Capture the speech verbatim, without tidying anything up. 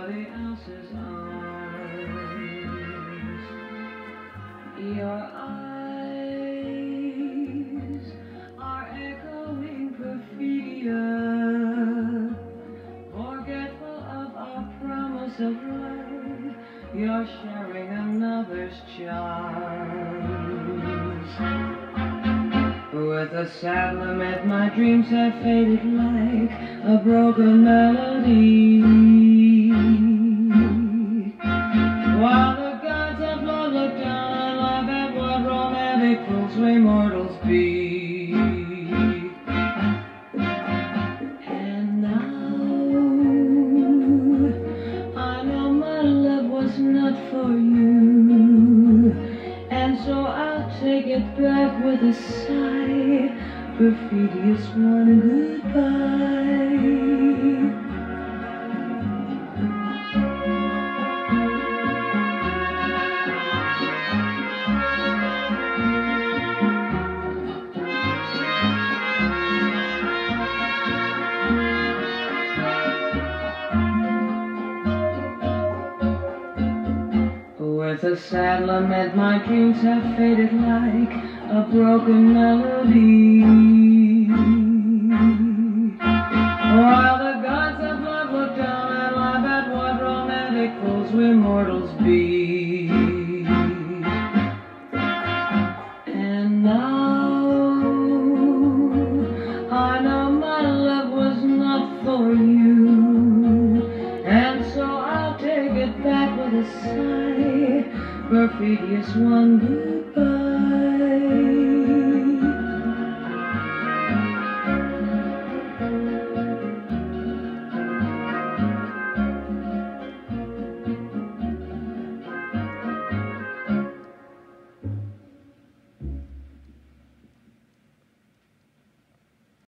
somebody else's arms. Your eyes are echoing perfidia, forgetful of our promise of love. You're sharing another's charms. With a sad lament, my dreams have faded like a broken melody, while the gods of love look down and laugh at what romantic fools we mortals be. And now I know my love was not for you, and so I'll take it back with a sigh, perfidious one, goodbye. With a sad lament, my dreams have faded like a broken melody, while the gods of love look down and laugh at what romantic fools we mortals be. And now I know my love was not for you, and so I'll take it back with a sigh, perfidious one, goodbye.